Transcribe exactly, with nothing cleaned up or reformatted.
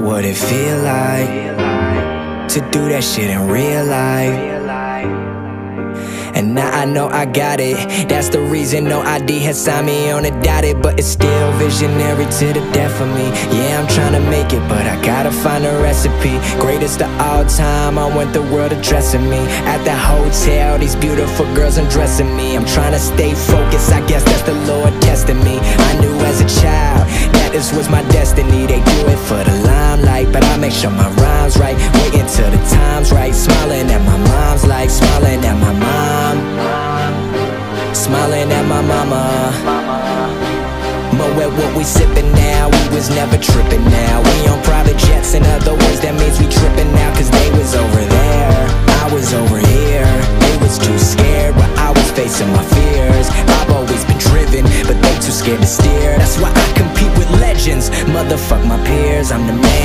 what it feel like to do that shit in real life. And now I know I got it. That's the reason no I D has signed me on a dotted. But it's still visionary to the death of me. Yeah, I'm trying to make it, but I gotta find a recipe. Greatest of all time, I want the world addressing me. At the hotel, these beautiful girls undressing me. I'm trying to stay focused, I guess that's the Lord testing me. I knew as a child that this was my destiny. They do it for the limelight, but I make sure my rhyme's right. Waiting till the time's right. Smiling at my mom's like smiling at my mom. Smiling at my mama. Mo at what we sippin' now, we was never trippin' now. We on private jets, in other words, that means we trippin' now. Cause they was over there, I was over here. They was too scared while I was facing my fears. I've always been driven, but they too scared to steer. That's why I compete with legends, motherfuck my peers. I'm the man